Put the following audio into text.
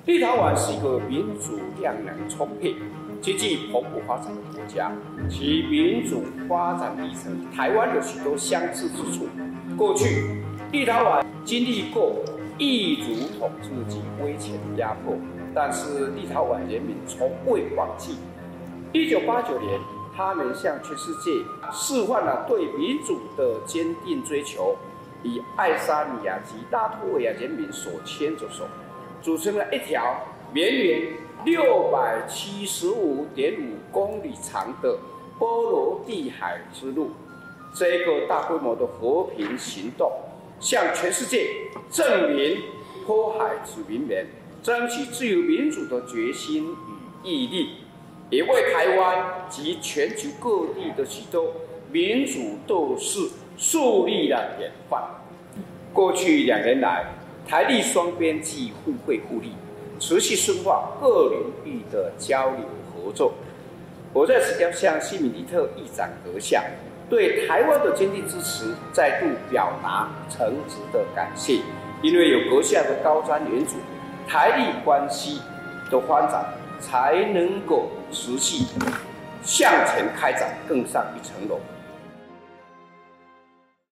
立陶宛是一个民主量能充沛、经济蓬勃发展的国家，其民主发展历程与台湾有许多相似之处。过去，立陶宛经历过异族统治及威权的压迫，但是立陶宛人民从未放弃。1989年，他们向全世界示范了对民主的坚定追求，以爱沙尼亚及拉脱维亚人民所牵着手，组成了一条绵延675.5公里长的波罗的海之路。这个大规模的和平行动，向全世界证明迫海之民们争取自由民主的决心与毅力，也为台湾及全球各地的许多民主斗士树立了典范。过去2年来，台立双边既互惠互利，持续深化各领域的交流合作。我在此要向西米利特议长阁下对台湾的坚定支持再度表达诚挚的感谢，因为有阁下的高瞻远瞩，台立关系的发展才能够持续向前开展，更上一层楼。